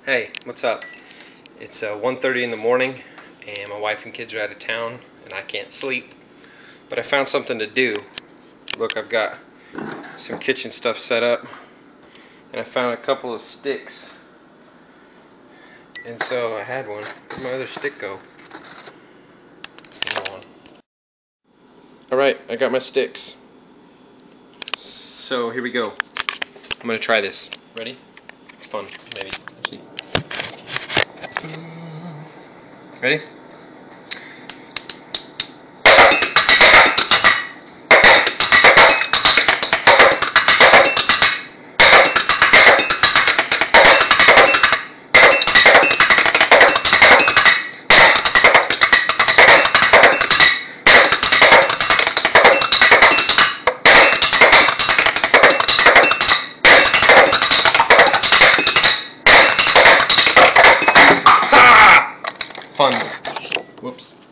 Hey, what's up? It's 1:30 in the morning and my wife and kids are out of town and I can't sleep. But I found something to do. Look, I've got some kitchen stuff set up and I found a couple of sticks. And so I had one. Where'd my other stick go? Hold on. Alright, I got my sticks. So here we go. I'm gonna try this. Ready? It's fun, maybe. Let's see. Ready? Fun. Whoops.